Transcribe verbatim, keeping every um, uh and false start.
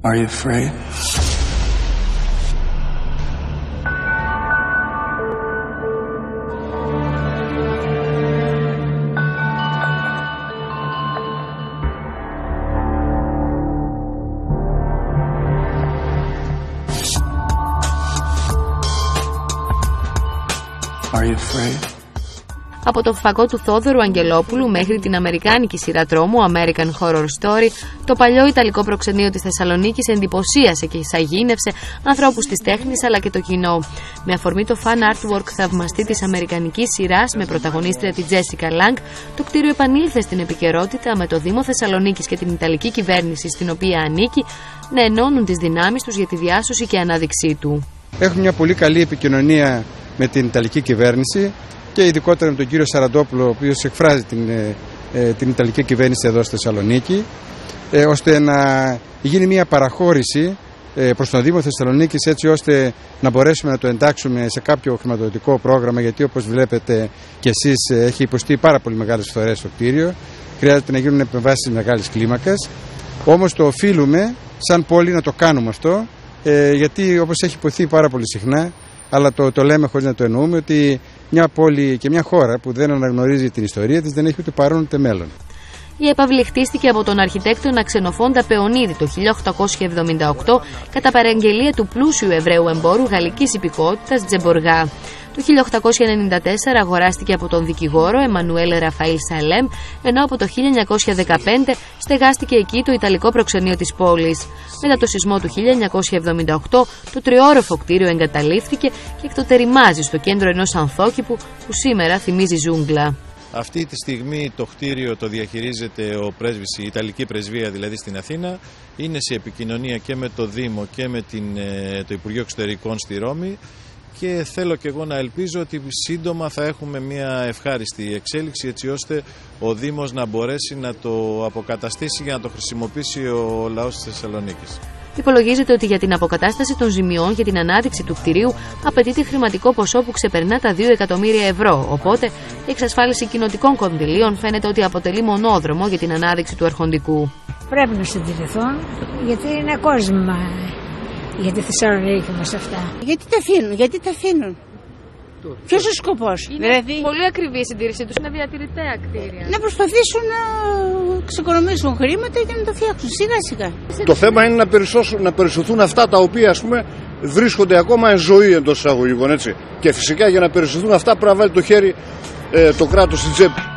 Are you afraid? Are you afraid? Από το φαγό του Θόδωρου Αγγελόπουλου μέχρι την αμερικάνικη σειρά τρόμου American Horror Story, το παλιό ιταλικό προξενείο της Θεσσαλονίκης εντυπωσίασε και εισαγίνευσε ανθρώπους της τέχνης αλλά και το κοινό. Με αφορμή το fan artwork θαυμαστή της αμερικανικής σειράς με πρωταγωνίστρια τη Jessica Lange, το κτίριο επανήλθε στην επικαιρότητα με το Δήμο Θεσσαλονίκης και την Ιταλική κυβέρνηση στην οποία ανήκει να ενώνουν τις δυνάμεις τους για τη διάσωση και ανάδειξή του. Έχουμε μια πολύ καλή επικοινωνία με την Ιταλική κυβέρνηση και ειδικότερα με τον κύριο Σαραντόπουλο, ο οποίος εκφράζει την, ε, την Ιταλική κυβέρνηση εδώ στη Θεσσαλονίκη, ε, ώστε να γίνει μια παραχώρηση ε, προς τον Δήμο Θεσσαλονίκης, έτσι ώστε να μπορέσουμε να το εντάξουμε σε κάποιο χρηματοδοτικό πρόγραμμα, γιατί όπως βλέπετε και εσείς έχει υποστεί πάρα πολύ μεγάλες φθορές το κτίριο, χρειάζεται να γίνουν επεμβάσεις μεγάλης κλίμακας, όμως το οφείλουμε σαν πόλη να το κάνουμε αυτό, ε, γιατί όπως έχει υποθεί πάρα πολύ συχνά, αλλά το, το λέμε χωρίς να το εννοούμε, ότι μια πόλη και μια χώρα που δεν αναγνωρίζει την ιστορία της δεν έχει ούτε παρόν ούτε μέλλον. Η έπαυλη χτίστηκε από τον αρχιτέκτονα Ξενοφόντα Πεωνίδη το χίλια οκτακόσια εβδομήντα οκτώ κατά παραγγελία του πλούσιου Εβραίου εμπόρου γαλλικής υπηκότητας Τζεμποργά. Το χίλια οκτακόσια ενενήντα τέσσερα αγοράστηκε από τον δικηγόρο Εμμανουέλ Ραφαήλ Σαλέμ, ενώ από το χίλια εννιακόσια δεκαπέντε στεγάστηκε εκεί το Ιταλικό προξενείο της πόλης. Μετά το σεισμό του χίλια εννιακόσια εβδομήντα οκτώ, το τριόροφο κτίριο εγκαταλείφθηκε και εκτοτεριμάζει στο κέντρο ενός ανθόκηπου που σήμερα θυμίζει ζούγκλα. Αυτή τη στιγμή το κτίριο το διαχειρίζεται ο πρέσβης, η Ιταλική Πρεσβεία δηλαδή στην Αθήνα. Είναι σε επικοινωνία και με το Δήμο και με την, το Υπουργείο Εξωτερικών στη Ρώμη. Και θέλω και εγώ να ελπίζω ότι σύντομα θα έχουμε μια ευχάριστη εξέλιξη, έτσι ώστε ο Δήμος να μπορέσει να το αποκαταστήσει για να το χρησιμοποιήσει ο λαός της Θεσσαλονίκης. Υπολογίζεται ότι για την αποκατάσταση των ζημιών και την ανάδειξη του κτηρίου απαιτείται χρηματικό ποσό που ξεπερνά τα δύο εκατομμύρια ευρώ. Οπότε η εξασφάλιση κοινοτικών κονδυλίων φαίνεται ότι αποτελεί μονόδρομο για την ανάδειξη του αρχοντικού. Πρέπει να συντηρηθούν, γιατί είναι κόσμημα για τη Θεσσαλονίκη μας αυτά. Γιατί τα αφήνουν, γιατί τα αφήνουν. Ποιος είναι ο σκοπός? Είναι δηλαδή πολύ ακριβή η συντήρησή τους, είναι διατηρητέα κτίρια. Να προσπαθήσουν να ξεκονομήσουν χρήματα και να το φτιάξουν σιγά σιγά. Το θέμα είναι να, να περισσωθούν αυτά τα οποία, ας πούμε, βρίσκονται ακόμα εν ζωή εντός εισαγωγικών, έτσι. Και φυσικά για να περισσωθούν αυτά πρέπει να βάλει το χέρι ε, το κράτος στην τσέπη.